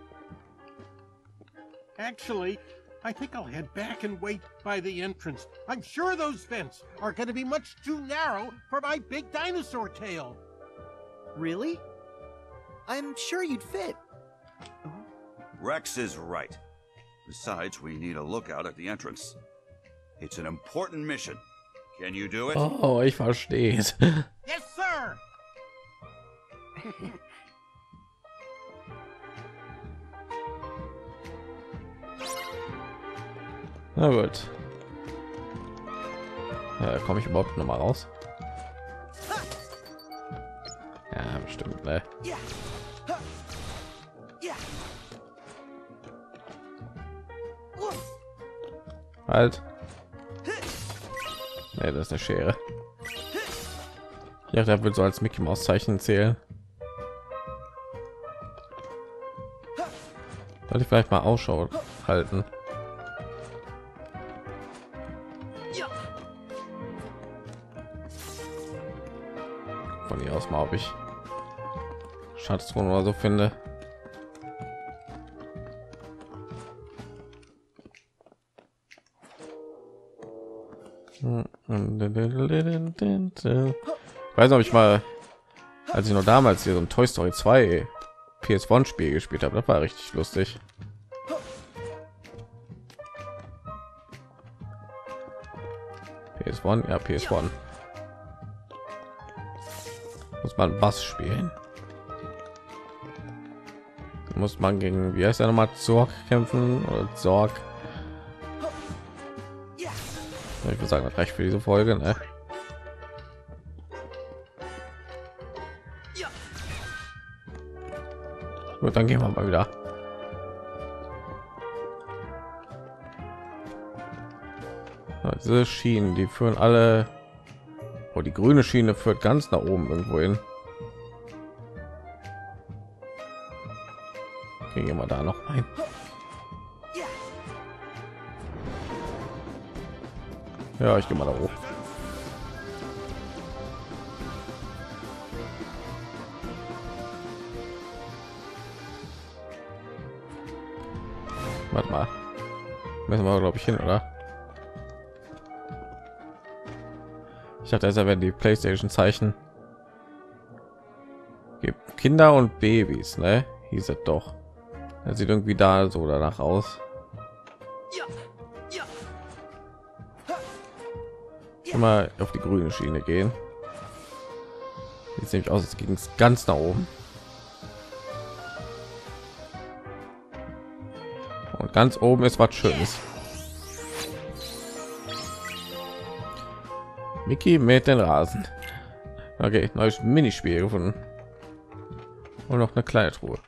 S7: Actually, I think I'll head back and wait by the entrance. I'm sure those vents are going to be much too narrow for my big dinosaur tail.
S5: Really? I'm sure you'd fit.
S4: Rex is right. Besides, we need a lookout at the entrance. It's an important mission. Can you do it?
S1: Oh, ich verstehe es.
S7: Yes, sir!
S1: Na gut. Komme ich überhaupt noch mal raus? Ja, bestimmt, ne? Halt. Ne, das ist eine Schere. Ja, der wird so als Mickey Maus Zeichen zählen. Sollte ich vielleicht mal Ausschau halten. Von hier aus mal, ob ich Schatztruhen oder so finde. Ich weiß nicht, ob ich mal, als ich noch damals hier so ein Toy Story 2 PS1 Spiel gespielt habe, das war richtig lustig. PS1, ja, PS1. Muss man Bass spielen. Muss man gegen, wie heißt er nochmal, Zorg kämpfen oder Zorg. Ich würde sagen, das reicht für diese Folge, ne? Gut, dann gehen wir mal wieder. Ja, diese Schienen, die führen alle. Oh, die grüne Schiene führt ganz nach oben irgendwo hin. Okay, gehen wir da noch ein. Ja, ich gehe mal da hoch. Warte mal. Müssen wir, glaube ich, hin, oder? Ich dachte, da werden die PlayStation-Zeichen. Gibt Kinder und Babys, ne? Hieß es doch. Das sieht irgendwie da so danach aus. Mal auf die grüne Schiene gehen. Jetzt nämlich aus, es ging ganz nach oben. Und ganz oben ist was Schönes. Mickey mäht den Rasen. Okay, neues Minispiel gefunden. Und noch eine kleine Truhe.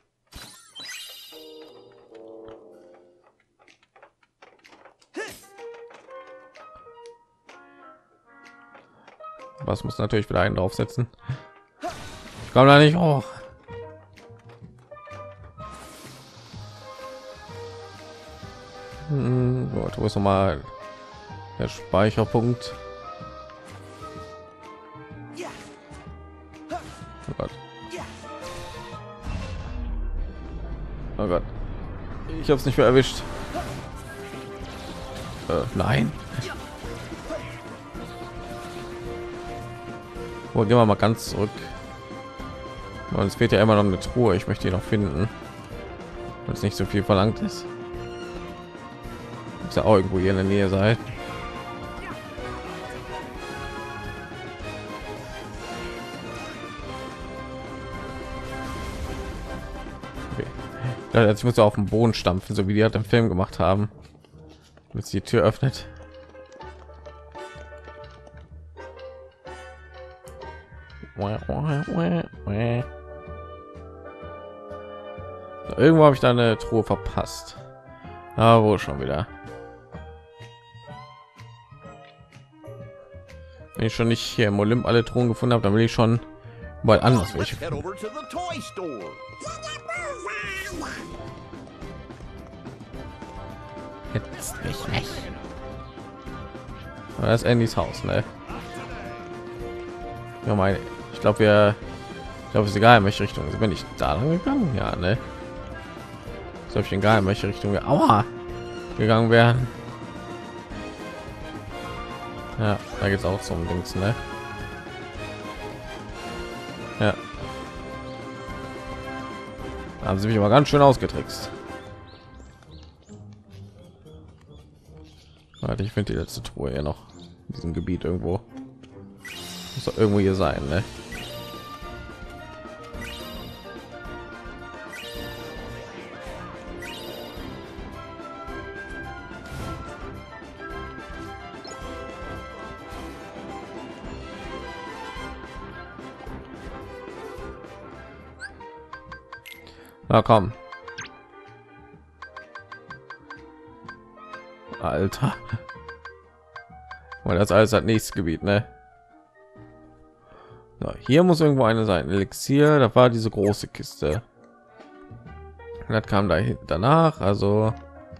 S1: Was muss natürlich wieder einen draufsetzen. Ich komme da nicht hoch. Gut, wo ist noch mal der Speicherpunkt? Oh Gott. Oh Gott. Ich habe es nicht mehr erwischt. Nein. Oh, gehen wir mal ganz zurück. Und es fehlt ja immer noch eine Truhe. Ich möchte die noch finden, wenn es nicht so viel verlangt ist. Muss ja auch irgendwo hier in der Nähe sein. Okay. Ja, jetzt muss er auf dem Boden stampfen, so wie die halt im Film gemacht haben, damit sie die Tür öffnet. Irgendwo habe ich da eine Truhe verpasst. Aber wo schon wieder? Wenn ich schon nicht hier im Olymp alle Truhen gefunden habe, dann will ich schon mal anders welche. Jetzt nicht. Das ist Andys Haus, ne? Ja, meine. Ich glaube, es ist egal, in welche Richtung. Also bin ich da lang gegangen? Ja, ne? So, ich egal, in welche Richtung wir gegangen wären. Ja, da geht es auch zum Dings, ne? Ja. Da haben sie mich aber ganz schön ausgetrickst. Warte, ich finde die letzte Truhe hier noch in diesem Gebiet irgendwo. Muss doch irgendwo hier sein, ne? Na komm. Alter. Weil das alles hat nächstes Gebiet, ne? So, hier muss irgendwo eine sein. Elixier, da war diese große Kiste. Und das kam da danach, also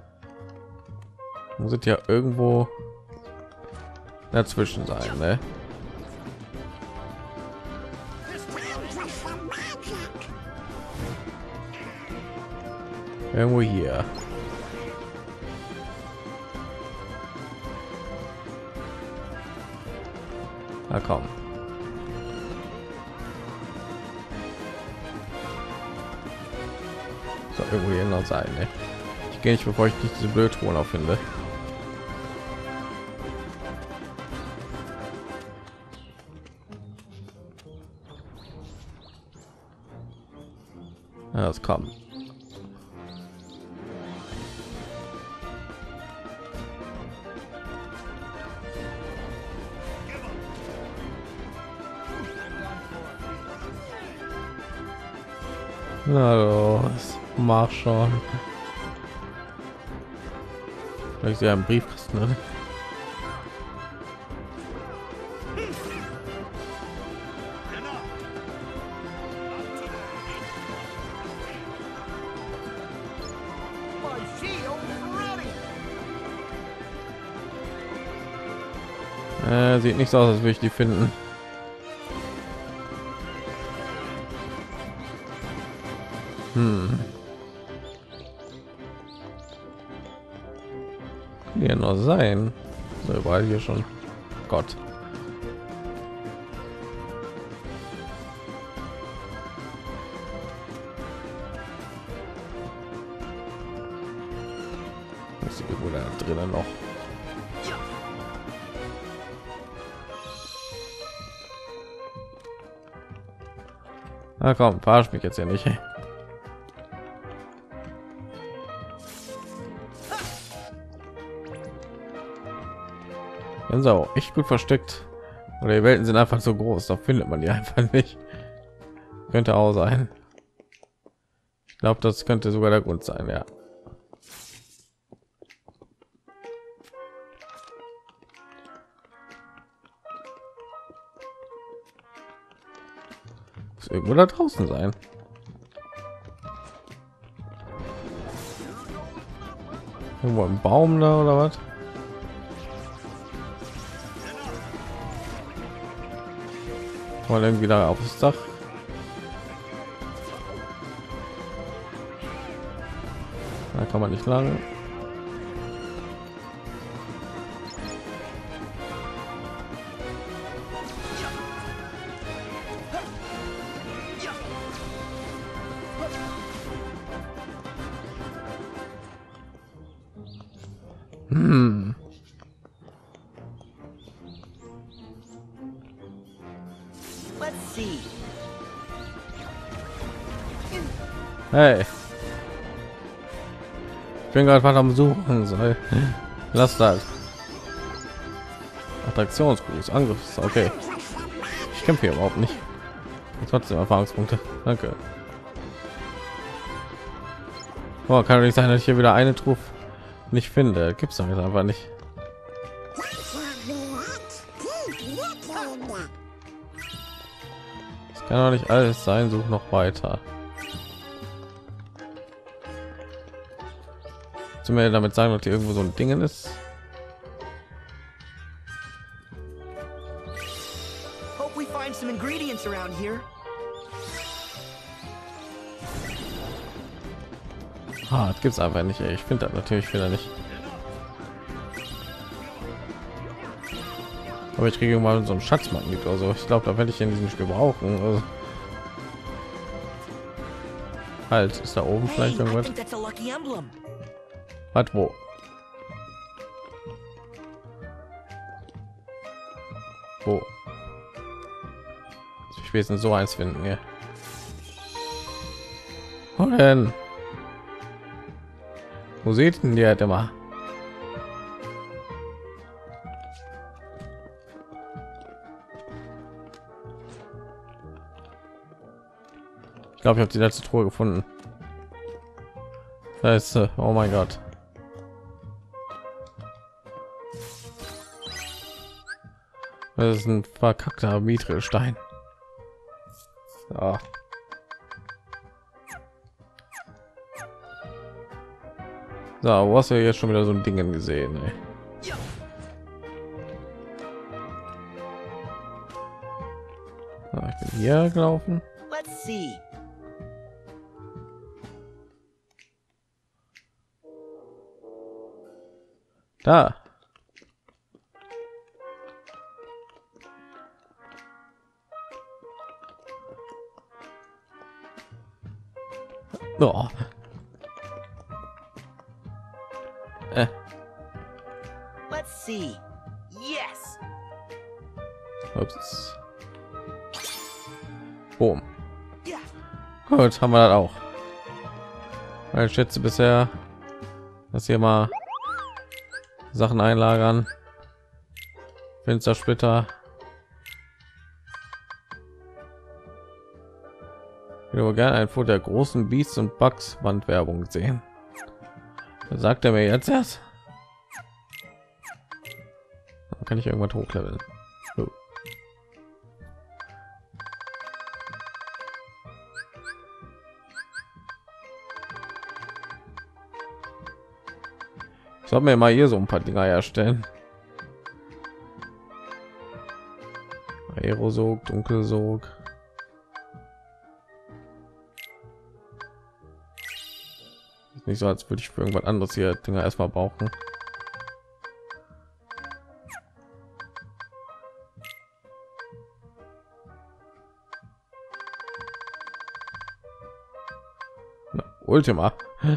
S1: muss es ja irgendwo dazwischen sein, ne? Irgendwo hier. Na komm. So, irgendwo hier noch sein, ne? Ich gehe nicht, bevor ich nicht diese Blödtruhen auffinde. Ja, das kommt. Na los, mach schon. Vielleicht ja einen Briefkasten, ne? Sieht nicht so aus, als würde ich die finden. Kann ja noch sein. So überall hier schon. Gott. Ist irgendwo da drinnen noch. Na komm, verarsch mich jetzt ja nicht. Ganz auch echt gut versteckt. Oder die Welten sind einfach so groß, da findet man die einfach nicht. Könnte auch sein. Ich glaube, das könnte sogar der Grund sein, ja. Irgendwo da draußen sein. Irgendwo im Baum da oder was? Mal irgendwie da aufs Dach. Da kann man nicht lang. Hey, ich bin gerade am Suchen. Soll lass das. Attraktionsgruß, Angriff. Okay, ich kämpfe hier überhaupt nicht. Trotzdem Erfahrungspunkte. Danke. Oh, kann doch nicht sein, dass ich hier wieder eine Truhe nicht finde. Gibt's doch jetzt einfach nicht. Das kann doch nicht alles sein. Such noch weiter. Mir damit sagen, dass hier irgendwo so ein Ding ist. Das gibt's einfach nicht. Ey. Ich finde das natürlich wieder nicht. Aber ich kriege mal so einen Schatzmagnet oder so. Ich glaube, da werde ich in diesem Spiel brauchen. Also halt, ist da oben vielleicht irgendwas? Hat wo? Wo? Ich will jetzt so eins finden, ja. Wo denn? Wo sieht denn die halt immer? Ich glaube, ich habe die letzte Truhe gefunden. Da ist, oh mein Gott. Das ist ein verkackter Mithril-Stein. Ja. So, wo hast du jetzt schon wieder so ein Ding gesehen? Ey? Ich bin hier gelaufen.
S5: Let's see.
S1: Da. Oh.
S5: Let's see. Yes.
S1: Ups. Boom. Gut, haben wir das auch. Weil ich schätze bisher, dass hier mal Sachen einlagern. Fenstersplitter. Ich würde gerne ein Foto der großen Beasts und Bugs Wandwerbung sehen. Was sagt er mir jetzt erst? Dann kann ich irgendwas hochleveln. So. Ich soll mir mal hier so ein paar Dinger herstellen. Aerosog, Dunkelsog. Ist nicht so, als würde ich für irgendwas anderes hier Dinger erstmal brauchen. Na, Ultima.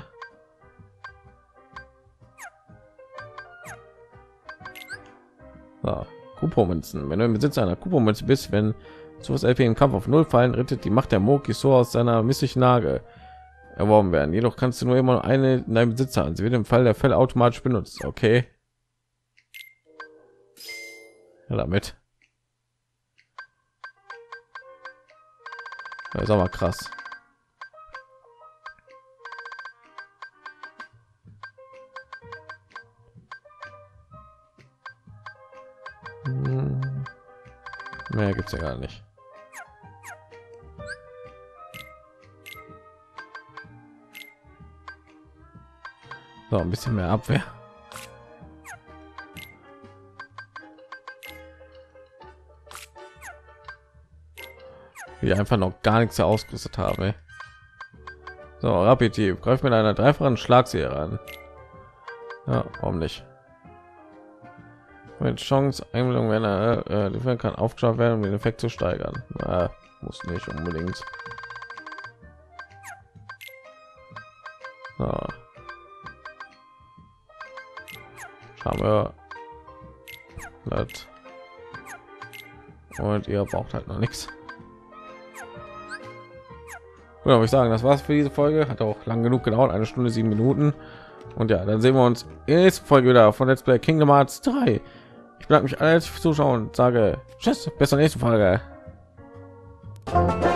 S1: So, Kupo-Münzen. Wenn du im Besitz einer Kupo-Münze bist, wenn sowas LP im Kampf auf 0 fallen, rettet die Macht der Moki so aus seiner misslichen Lage erworben werden. Jedoch kannst du nur immer eine in deinem Besitz haben. Sie wird im Fall der Fälle automatisch benutzt. Okay. Ja, damit. Das ist aber krass. Mehr gibt's ja gar nicht. So, ein bisschen mehr Abwehr. Die einfach noch gar nichts ausgerüstet habe. So, Rapid greift mit einer dreifachen Schlagserie an. Ja, warum nicht? Mit Chance Einbildung, wenn er die kann aufgeschafft werden, um den Effekt zu steigern. Muss nicht unbedingt. So. Schauen wir. Das. Und ihr braucht halt noch nichts. Gut, würde ich sagen, das war's für diese Folge. Hat auch lang genug gedauert, 1 Stunde 7 Minuten. Und ja, dann sehen wir uns in der nächsten Folge wieder von Let's Play Kingdom Hearts 3. Ich bedanke mich alle fürs Zuschauen und sage tschüss, bis zur nächsten Folge.